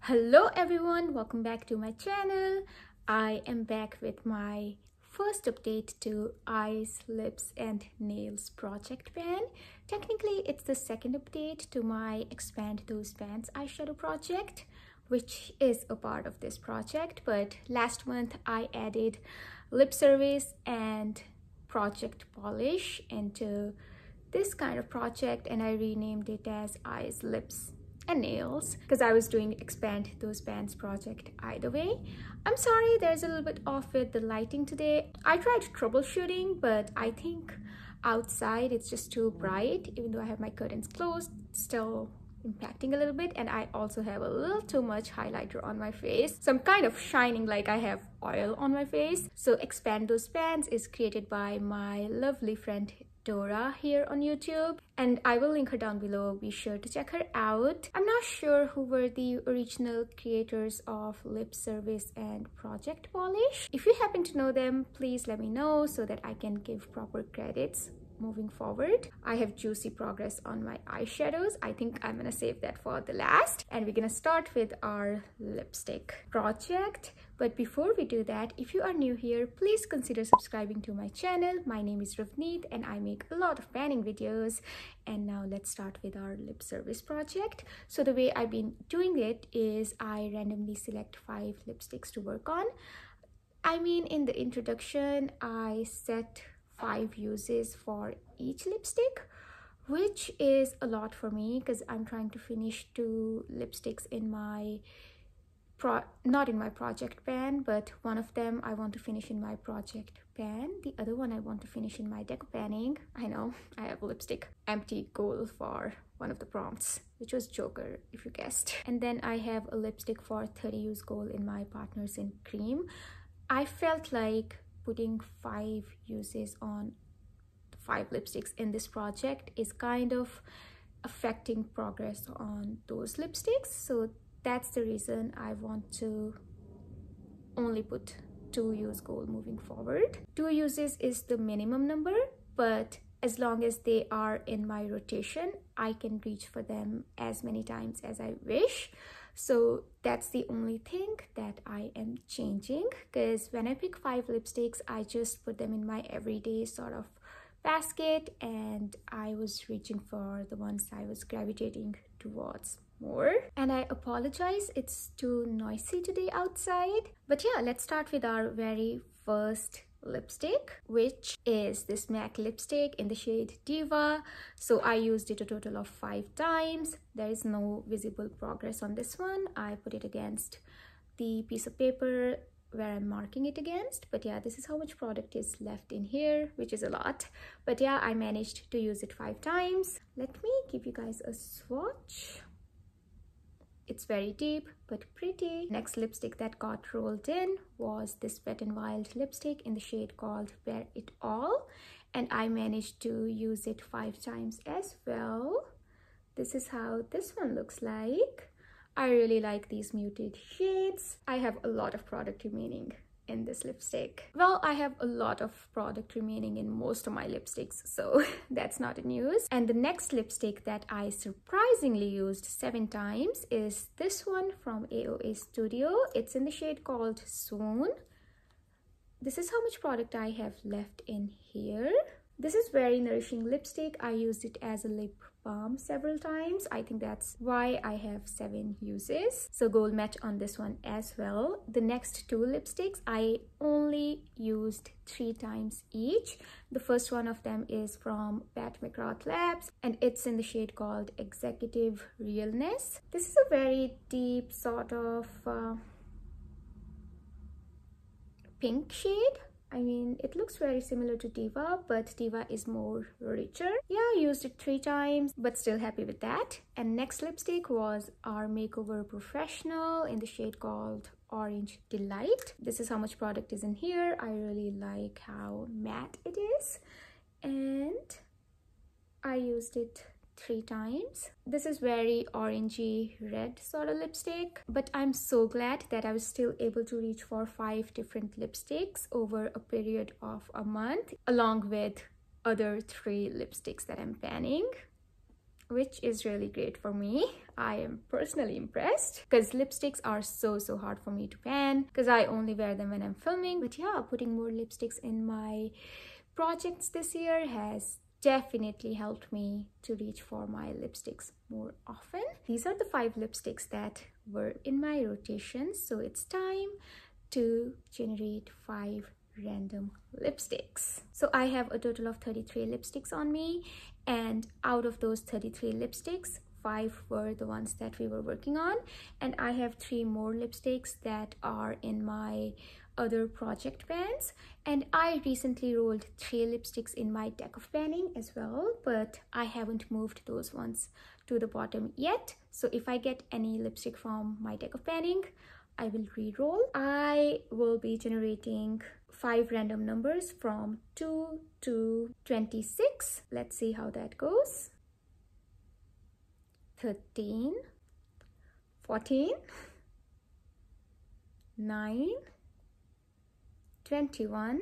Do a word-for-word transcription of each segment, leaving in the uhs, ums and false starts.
Hello everyone, welcome back to my channel. I am back with my first update to eyes, lips and nails project pan. Technically it's the second update to my Expand Those Pans eyeshadow project, which is a part of this project, but last month I added lip service and project polish into this kind of project and I renamed it as eyes, lips and nails because I was doing Expand Those Pans project either way. I'm sorry there's a little bit off with the lighting today. I tried troubleshooting, but I think outside it's just too bright. Even though I have my curtains closed, still impacting a little bit, and I also have a little too much highlighter on my face, so I'm kind of shining like I have oil on my face. So Expand Those Pans is created by my lovely friend Dora here on YouTube, and I will link her down below. Be sure to check her out. I'm not sure who were the original creators of lip service and project polish. If you happen to know them, please let me know so that I can give proper credits moving forward. I have juicy progress on my eyeshadows. I think I'm gonna save that for the last, and we're gonna start with our lipstick project. But before we do that, if you are new here, please consider subscribing to my channel. My name is Ravneet and I make a lot of panning videos. And now let's start with our lip service project. So the way I've been doing it is I randomly select five lipsticks to work on. I mean, in the introduction, I set five uses for each lipstick, which is a lot for me because I'm trying to finish two lipsticks in my pro not in my project pan, but one of them I want to finish in my project pan, the other one I want to finish in my deco panning. I know I have a lipstick empty goal for one of the prompts, which was Joker, if you guessed. And then I have a lipstick for thirty use goal in my Partners in Cream. I felt like putting five uses on five lipsticks in this project is kind of affecting progress on those lipsticks, so that's the reason I want to only put two use goal moving forward. Two uses is the minimum number, but as long as they are in my rotation, I can reach for them as many times as I wish. So that's the only thing that I am changing, because when I pick five lipsticks, I just put them in my everyday sort of basket, and I was reaching for the ones I was gravitating towards more. And I apologize, it's too noisy today outside. But yeah, let's start with our very first lipstick, which is this MAC lipstick in the shade Diva. So I used it a total of five times. There is no visible progress on this one. I put it against the piece of paper where I'm marking it against, but yeah, this is how much product is left in here, which is a lot. But yeah, I managed to use it five times. Let me give you guys a swatch. It's very deep but pretty. Next lipstick that got rolled in was this Wet n Wild lipstick in the shade called Bear It All, and I managed to use it five times as well. This is how this one looks like. I really like these muted shades. I have a lot of product remaining in this lipstick. Well, I have a lot of product remaining in most of my lipsticks, so that's not a news. And the next lipstick that I surprisingly used seven times is this one from A O A Studio. It's in the shade called Swoon. This is how much product I have left in here. This is very nourishing lipstick. I used it as a lip balm several times. I think that's why I have seven uses. So gold match on this one as well. The next two lipsticks I only used three times each. The first one of them is from Pat McGrath Labs, and it's in the shade called Executive Realness. This is a very deep sort of uh, pink shade. I mean, it looks very similar to Diva, but Diva is more richer. Yeah, I used it three times, but still happy with that. And next lipstick was our Makeover Professional in the shade called Orange Delight. This is how much product is in here. I really like how matte it is, and I used it three times. This is very orangey red sort of lipstick, but I'm so glad that I was still able to reach for five different lipsticks over a period of a month, along with other three lipsticks that I'm panning. which is really great for me. I am personally impressed because lipsticks are so so hard for me to pan because I only wear them when I'm filming. But yeah, putting more lipsticks in my projects this year has definitely helped me to reach for my lipsticks more often. These are the five lipsticks that were in my rotation, so it's time to generate five random lipsticks. So I have a total of thirty-three lipsticks on me, and out of those thirty-three lipsticks, five were the ones that we were working on, and I have three more lipsticks that are in my other project pans. And I recently rolled three lipsticks in my deck of panning as well, but I haven't moved those ones to the bottom yet. So if I get any lipstick from my deck of panning, I will re-roll. I will be generating five random numbers from two to twenty-six. Let's see how that goes. thirteen, fourteen, nine, twenty-one,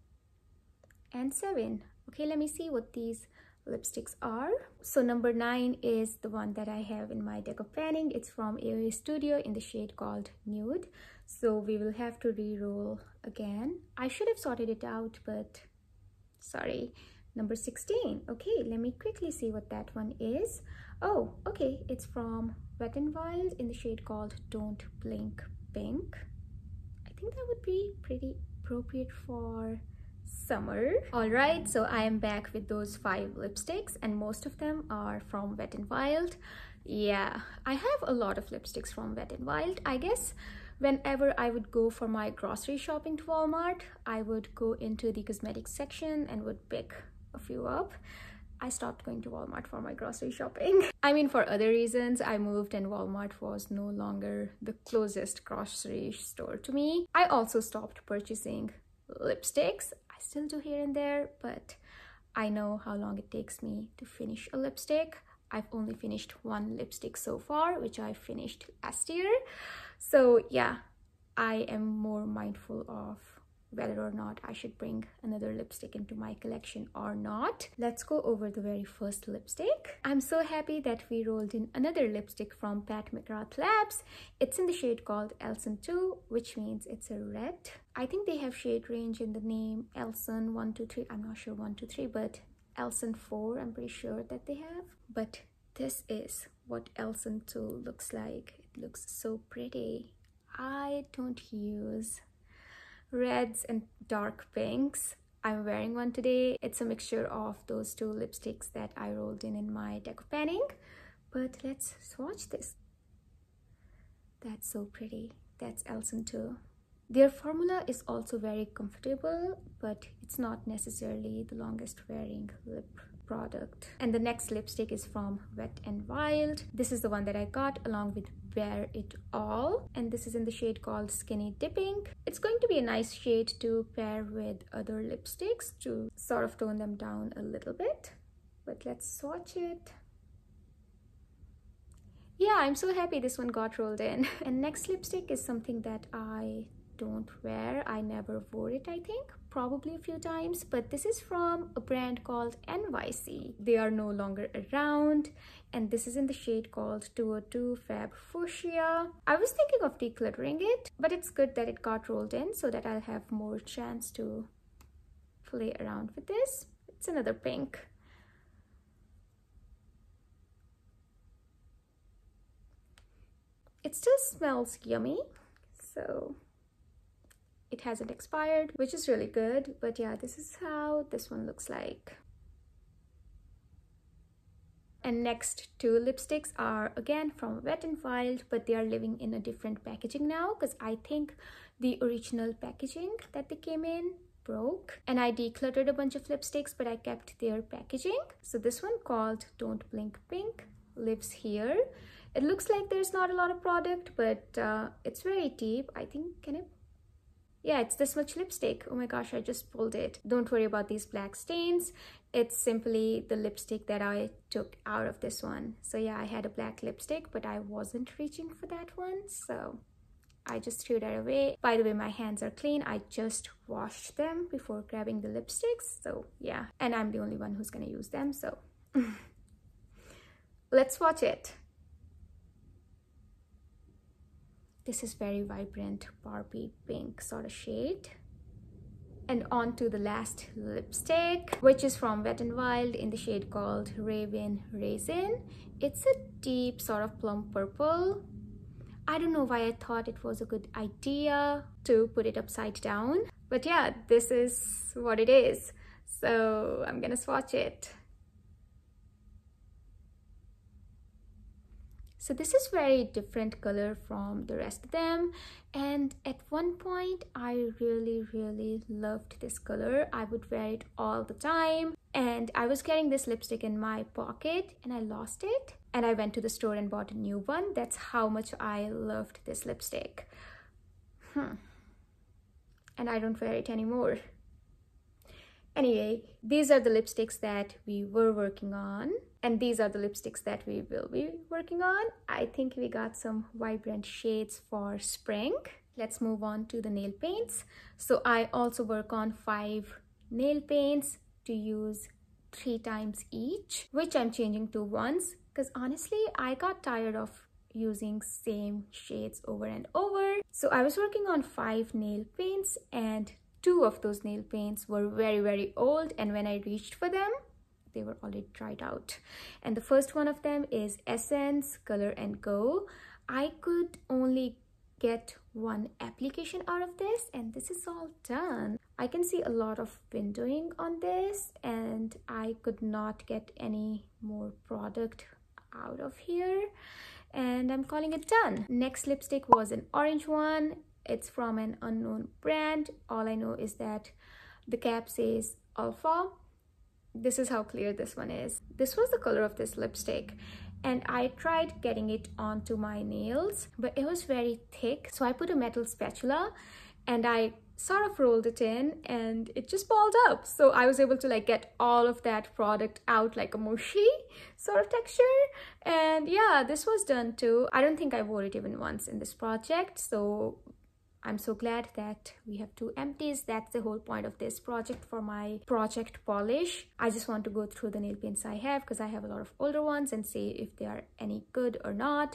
and seven. Okay, let me see what these lipsticks are. So number nine is the one that I have in my deck of panning. It's from A O A Studio in the shade called Nude. So we will have to re-roll again. I should have sorted it out, but sorry. Number sixteen. Okay, let me quickly see what that one is. Oh, okay, it's from Wet n Wild in the shade called Don't Blink Pink. I think that would be pretty appropriate for summer. All right, so I am back with those five lipsticks, and most of them are from Wet n Wild. Yeah, I have a lot of lipsticks from Wet n Wild. I guess whenever I would go for my grocery shopping to Walmart, I would go into the cosmetics section and would pick a few up. I stopped going to Walmart for my grocery shopping. I mean, for other reasons, I moved and Walmart was no longer the closest grocery store to me. I also stopped purchasing lipsticks. I still do here and there, but I know how long it takes me to finish a lipstick. I've only finished one lipstick so far, which I finished last year. So yeah, I am more mindful of whether or not I should bring another lipstick into my collection or not. Let's go over the very first lipstick. I'm so happy that we rolled in another lipstick from Pat McGrath Labs. It's in the shade called Elson two, which means it's a red. I think they have shade range in the name Elson one two three. I'm not sure one two three, but Elson four I'm pretty sure that they have. But this is what Elson two looks like. It looks so pretty. I don't use reds and dark pinks. I'm wearing one today. It's a mixture of those two lipsticks that I rolled in in my deck of panning. But let's swatch this. That's so pretty. That's Elson two. Their formula is also very comfortable, but it's not necessarily the longest wearing lip product. And the next lipstick is from Wet n Wild. This is the one that I got along with Wear It All, and this is in the shade called Skinny Dipping. It's going to be a nice shade to pair with other lipsticks to sort of tone them down a little bit. But let's swatch it. Yeah, I'm so happy this one got rolled in. And next lipstick is something that I don't wear. I never wore it, I think. Probably a few times, but this is from a brand called N Y C. They are no longer around, and this is in the shade called two oh two Fab Fuchsia. I was thinking of decluttering it, but it's good that it got rolled in so that I'll have more chance to play around with this. It's another pink. It still smells yummy, so it hasn't expired, which is really good. But yeah, this is how this one looks like. And next two lipsticks are again from Wet n Wild, but they are living in a different packaging now because I think the original packaging that they came in broke, and I decluttered a bunch of lipsticks, but I kept their packaging. So this one called Don't Blink Pink lives here. It looks like there's not a lot of product, but uh, it's very deep. I think, can it? Yeah, it's this much lipstick. Oh my gosh, I just pulled it. Don't worry about these black stains. It's simply the lipstick that I took out of this one. So yeah, I had a black lipstick, but I wasn't reaching for that one, so I just threw that away. By the way, my hands are clean. I just washed them before grabbing the lipsticks. So yeah, and I'm the only one who's gonna use them, so. Let's watch it. This is very vibrant Barbie pink sort of shade. And on to the last lipstick, which is from Wet n Wild in the shade called Raven Raisin. It's a deep sort of plum purple. I don't know why I thought it was a good idea to put it upside down. But yeah, this is what it is. So I'm gonna swatch it. So this is very different color from the rest of them, and at one point I really really loved this color. I would wear it all the time, and I was carrying this lipstick in my pocket and I lost it, and I went to the store and bought a new one. That's how much I loved this lipstick. Hmm. And I don't wear it anymore. Anyway, these are the lipsticks that we were working on, and these are the lipsticks that we will be working on. I think we got some vibrant shades for spring. Let's move on to the nail paints. So I also work on five nail paints to use three times each, which I'm changing to once because honestly I got tired of using same shades over and over. So I was working on five nail paints, and two of those nail paints were very very old, and when I reached for them they were already dried out. And the first one of them is Essence Color and Go. I could only get one application out of this, and this is all done. I can see a lot of windowing on this, and I could not get any more product out of here, and I'm calling it done. Next lipstick was an orange one. It's from an unknown brand. All I know is that the cap says Alpha. This is how clear this one is. This was the color of this lipstick, and I tried getting it onto my nails, but it was very thick. So I put a metal spatula and I sort of rolled it in, and it just balled up. So I was able to like get all of that product out like a mushy sort of texture. And yeah, this was done too. I don't think I wore it even once in this project, so I'm so glad that we have two empties. That's the whole point of this project for my project polish. I just want to go through the nail paints I have because I have a lot of older ones and see if they are any good or not.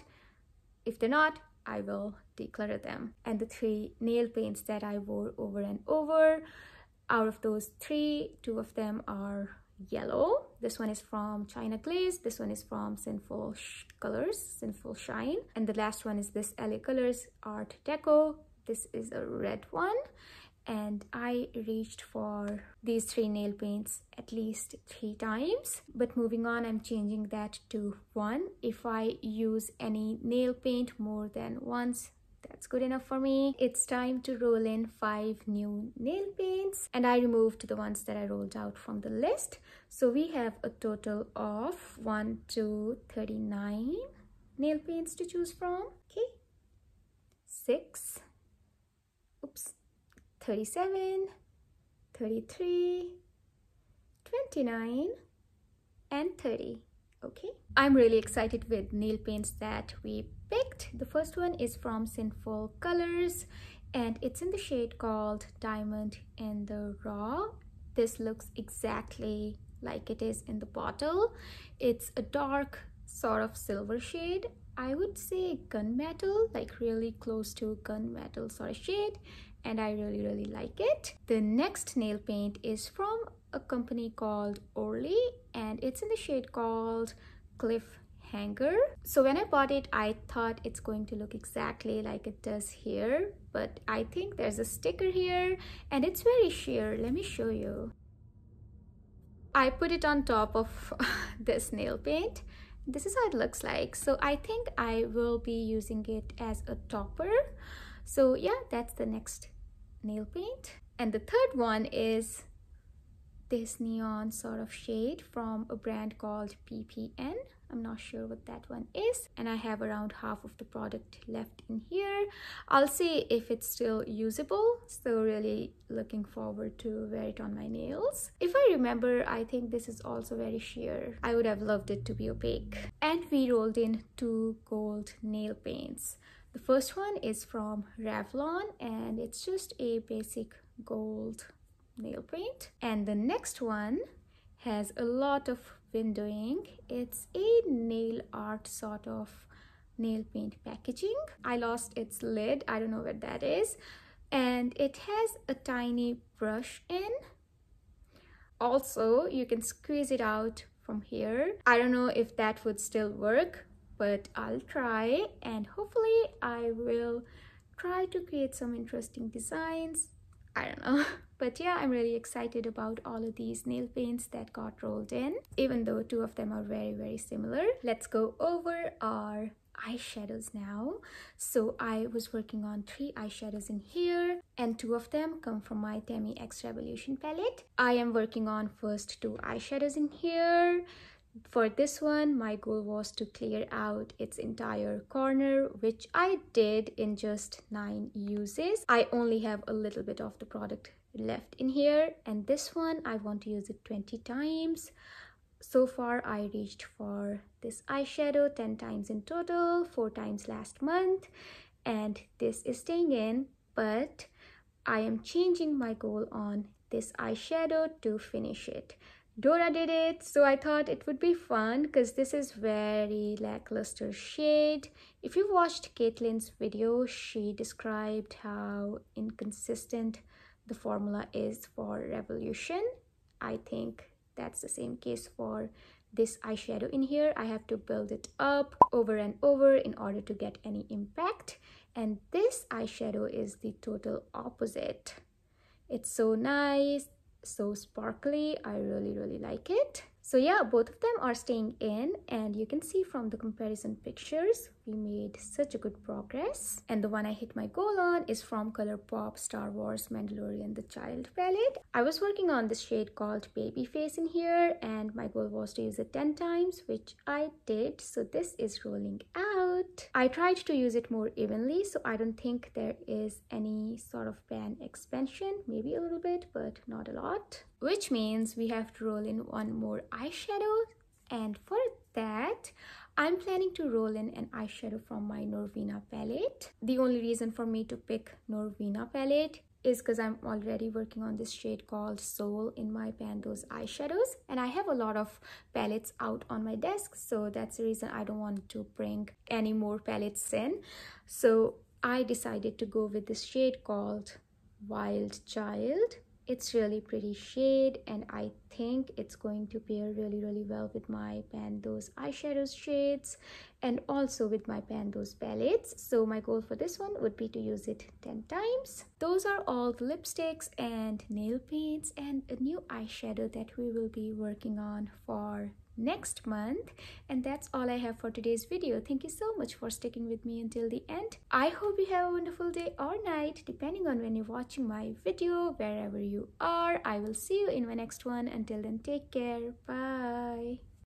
If they're not, I will declutter them. And the three nail paints that I wore over and over, out of those three, two of them are yellow. This one is from China Glaze. This one is from Sinful Sh Colors, Sinful Shine. And the last one is this L A Colors Art Deco. This is a red one, and I reached for these three nail paints at least three times. But moving on, I'm changing that to one. If I use any nail paint more than once, that's good enough for me. It's time to roll in five new nail paints, and I removed the ones that I rolled out from the list. So we have a total of one, two, thirty-nine nail paints to choose from. Okay, six, oops, thirty-seven, thirty-three, twenty-nine, and thirty. Okay, I'm really excited with nail paints that we picked. The first one is from Sinful Colors, and it's in the shade called Diamond in the Raw. This looks exactly like it is in the bottle. It's a dark sort of silver shade. I would say gunmetal, like really close to gunmetal sort of shade, and I really really like it. The next nail paint is from a company called Orly, and it's in the shade called Cliffhanger. So when I bought it, I thought it's going to look exactly like it does here, but I think there's a sticker here and it's very sheer. Let me show you. I put it on top of this nail paint. This is how it looks like. So I think I will be using it as a topper. So yeah, that's the next nail paint. And the third one is this neon sort of shade from a brand called P P N. I'm not sure what that one is, and I have around half of the product left in here. I'll see if it's still usable, so really looking forward to wear it on my nails. If I remember, I think this is also very sheer. I would have loved it to be opaque. And we rolled in two gold nail paints. The first one is from Revlon, and it's just a basic gold nail paint. And the next one has a lot of windowing. It's a nail art sort of nail paint packaging. I lost its lid. I don't know what that is. And it has a tiny brush in. Also, you can squeeze it out from here. I don't know if that would still work, but I'll try, and hopefully I will try to create some interesting designs. I don't know. But yeah, I'm really excited about all of these nail paints that got rolled in, even though two of them are very, very similar. Let's go over our eyeshadows now. So I was working on three eyeshadows in here, and two of them come from my Temi X Revolution palette. I am working on first two eyeshadows in here. For this one, my goal was to clear out its entire corner, which I did in just nine uses. I only have a little bit of the product left in here, and this one I want to use it twenty times. So far I reached for this eyeshadow ten times in total, four times last month, and this is staying in, but I am changing my goal on this eyeshadow to finish it. Dora did it, so I thought it would be fun because this is very lackluster shade. If you watched Caitlin's video, she described how inconsistent the formula is for Revolution. I think that's the same case for this eyeshadow in here. I have to build it up over and over in order to get any impact. And this eyeshadow is the total opposite. It's so nice, so sparkly. I really, really like it. So yeah, both of them are staying in, and you can see from the comparison pictures, we made such a good progress. And the one I hit my goal on is from ColourPop Star Wars Mandalorian the Child palette. I was working on this shade called Babyface in here, and my goal was to use it ten times, which I did. So this is rolling out. I tried to use it more evenly, so I don't think there is any sort of pan expansion, maybe a little bit, but not a lot. Which means we have to roll in one more eyeshadow, and for that I'm planning to roll in an eyeshadow from my Norvina palette. The only reason for me to pick Norvina palette is because I'm already working on this shade called Soul in my pan Those Eyeshadows, and I have a lot of palettes out on my desk, so that's the reason I don't want to bring any more palettes in. So I decided to go with this shade called Wild Child. It's really pretty shade, and I think it's going to pair really, really well with my Pan Those Eyeshadows shades and also with my Pan Those palettes. So my goal for this one would be to use it ten times. Those are all the lipsticks and nail paints and a new eyeshadow that we will be working on for next month. And that's all I have for today's video. Thank you so much for sticking with me until the end. I hope you have a wonderful day or night, depending on when you're watching my video, wherever you are. I will see you in my next one. Until then, take care. Bye.